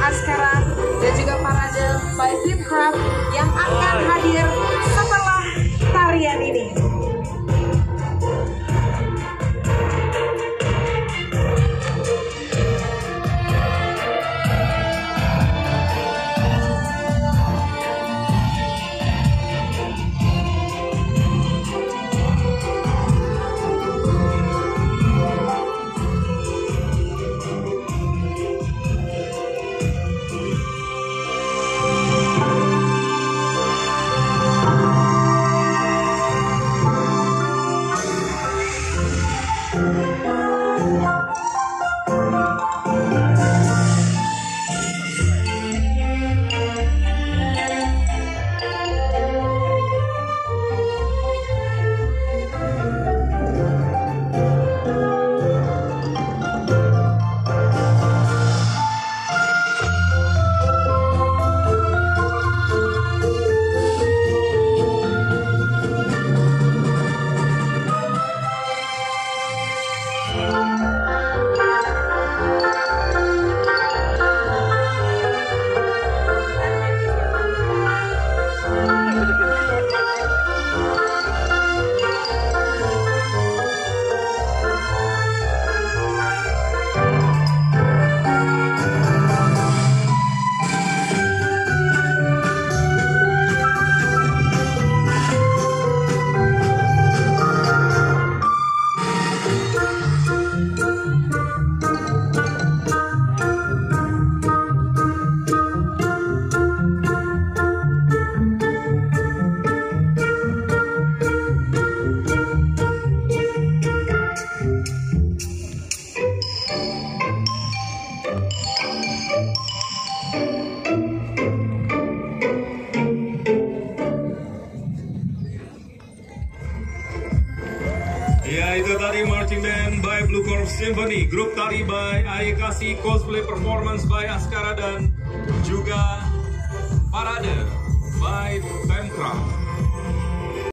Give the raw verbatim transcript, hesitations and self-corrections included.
Askara dan juga parade by Fitcraft yang akan hadir setelah tarian ini. Ya, itu tadi marching band by Blue Corps Symphony, grup tari by Ayekasi, cosplay performance by Askara, dan juga parade by Fitcraft.